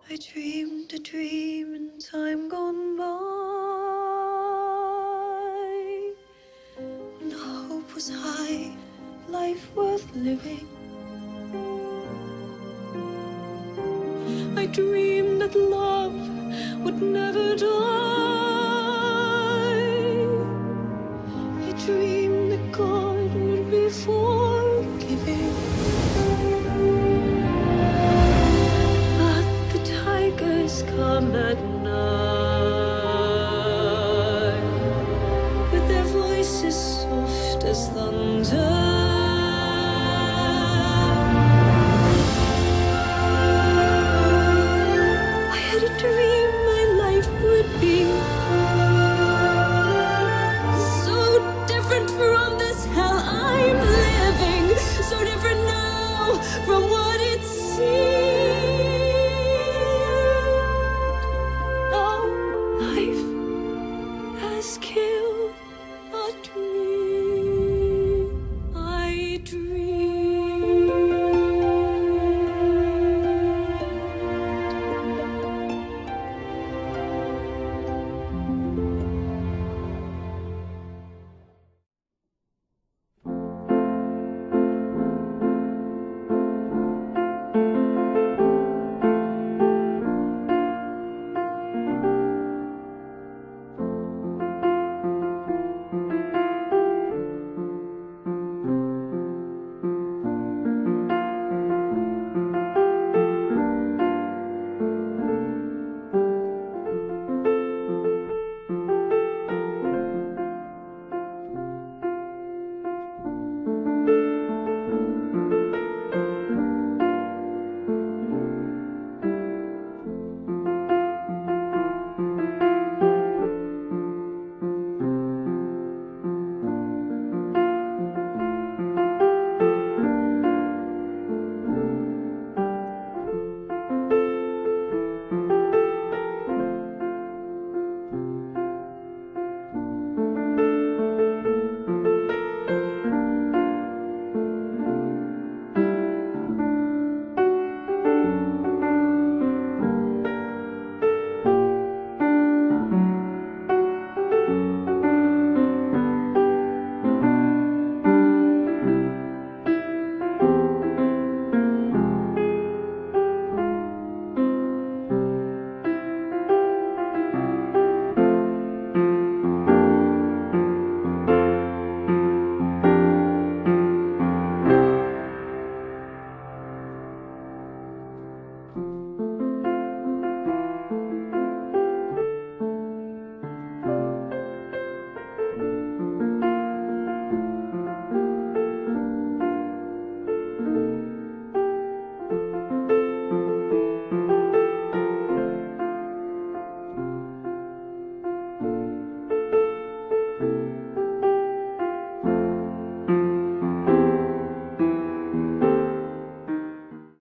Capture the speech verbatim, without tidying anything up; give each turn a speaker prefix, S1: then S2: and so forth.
S1: I dreamed a dream in time gone by, when hope was high, life worth living. I dreamed that love would never die. I dreamed that God would be forgiving. But the tigers come at night, with their voices soft as thunder. From what it seemed, now life has killed a dream I dreamed.